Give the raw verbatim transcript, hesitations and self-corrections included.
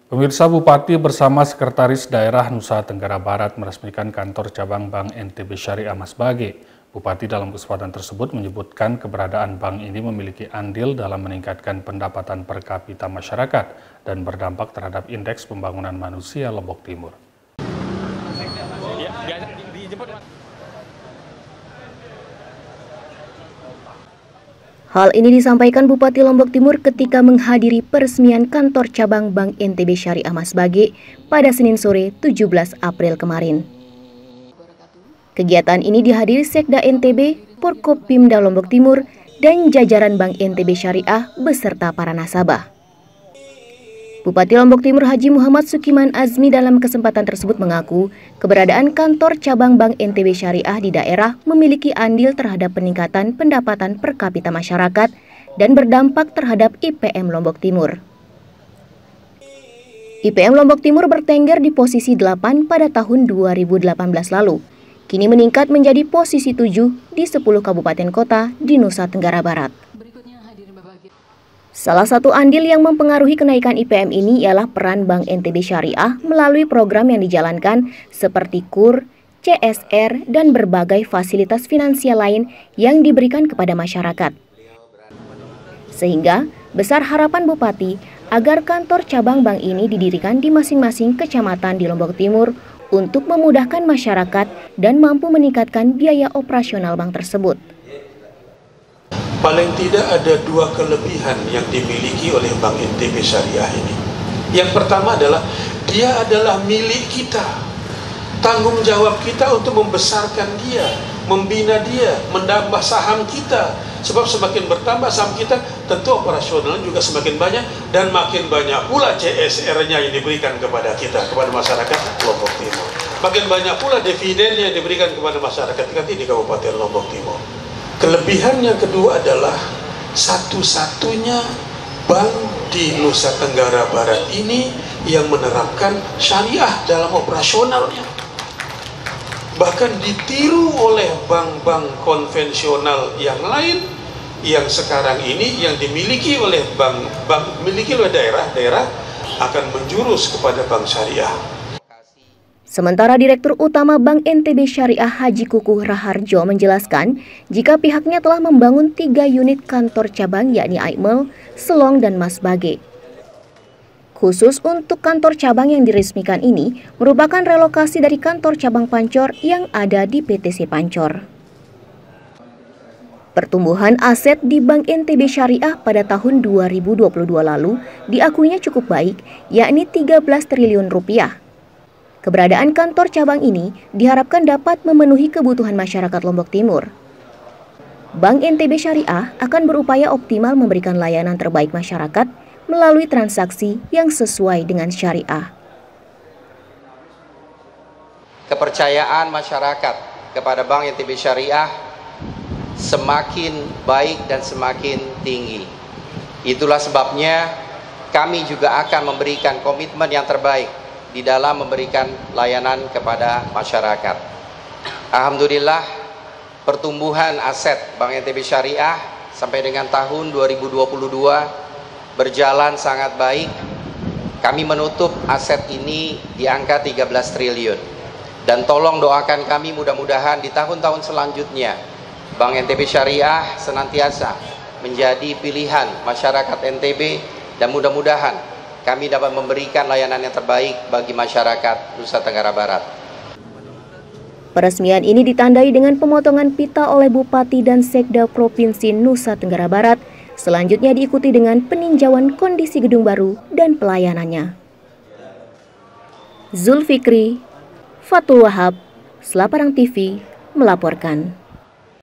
Pemirsa, Bupati bersama Sekretaris Daerah Nusa Tenggara Barat meresmikan kantor cabang Bank N T B Syariah Masbage. Bupati dalam kesempatan tersebut menyebutkan keberadaan bank ini memiliki andil dalam meningkatkan pendapatan per kapita masyarakat dan berdampak terhadap indeks pembangunan manusia Lombok Timur. Hal ini disampaikan Bupati Lombok Timur ketika menghadiri peresmian kantor cabang Bank N T B Syariah Masbage pada Senin sore tujuh belas April kemarin. Kegiatan ini dihadiri Sekda N T B, Porkopimda Lombok Timur, dan jajaran Bank N T B Syariah beserta para nasabah. Bupati Lombok Timur Haji Muhammad Sukiman Azmi dalam kesempatan tersebut mengaku keberadaan kantor cabang Bank N T B Syariah di daerah memiliki andil terhadap peningkatan pendapatan per kapita masyarakat dan berdampak terhadap I P M Lombok Timur. I P M Lombok Timur bertengger di posisi delapan pada tahun dua ribu delapan belas lalu, kini meningkat menjadi posisi tujuh di sepuluh kabupaten kota di Nusa Tenggara Barat. Salah satu andil yang mempengaruhi kenaikan I P M ini ialah peran Bank N T B Syariah melalui program yang dijalankan seperti K U R, C S R, dan berbagai fasilitas finansial lain yang diberikan kepada masyarakat. Sehingga besar harapan Bupati agar kantor cabang bank ini didirikan di masing-masing kecamatan di Lombok Timur untuk memudahkan masyarakat dan mampu meningkatkan biaya operasional bank tersebut. Paling tidak ada dua kelebihan yang dimiliki oleh Bank N T B Syariah ini. Yang pertama adalah dia adalah milik kita. Tanggung jawab kita untuk membesarkan dia, membina dia, menambah saham kita. Sebab semakin bertambah saham kita, tentu operasional juga semakin banyak, dan makin banyak pula C S R-nya yang diberikan kepada kita, kepada masyarakat Lombok Timur. Makin banyak pula dividennya yang diberikan kepada masyarakat kita di Kabupaten Lombok Timur. Kelebihan yang kedua adalah satu-satunya bank di Nusa Tenggara Barat ini yang menerapkan syariah dalam operasionalnya. Bahkan ditiru oleh bank-bank konvensional yang lain yang sekarang ini yang dimiliki oleh bank, bank miliki oleh daerah-daerah akan menjurus kepada bank syariah. Sementara Direktur Utama Bank N T B Syariah Haji Kukuh Raharjo menjelaskan jika pihaknya telah membangun tiga unit kantor cabang yakni Aimel, Selong, dan Masbage. Khusus untuk kantor cabang yang diresmikan ini merupakan relokasi dari kantor cabang Pancor yang ada di P T C Pancor. Pertumbuhan aset di Bank N T B Syariah pada tahun dua ribu dua puluh dua lalu diakuinya cukup baik, yakni tiga belas triliun rupiah. Keberadaan kantor cabang ini diharapkan dapat memenuhi kebutuhan masyarakat Lombok Timur. Bank N T B Syariah akan berupaya optimal memberikan layanan terbaik masyarakat melalui transaksi yang sesuai dengan syariah. Kepercayaan masyarakat kepada Bank N T B Syariah semakin baik dan semakin tinggi. Itulah sebabnya kami juga akan memberikan komitmen yang terbaik di dalam memberikan layanan kepada masyarakat. Alhamdulillah, pertumbuhan aset Bank N T B Syariah sampai dengan tahun dua ribu dua puluh dua berjalan sangat baik. Kami menutup aset ini di angka tiga belas triliun. Dan tolong doakan kami mudah-mudahan di tahun-tahun selanjutnya Bank N T B Syariah senantiasa menjadi pilihan masyarakat N T B, dan mudah-mudahan kami dapat memberikan layanan yang terbaik bagi masyarakat Nusa Tenggara Barat. Peresmian ini ditandai dengan pemotongan pita oleh Bupati dan Sekda Provinsi Nusa Tenggara Barat. Selanjutnya diikuti dengan peninjauan kondisi gedung baru dan pelayanannya. Zulfikri, Fatul Wahab, Selaparang T V melaporkan.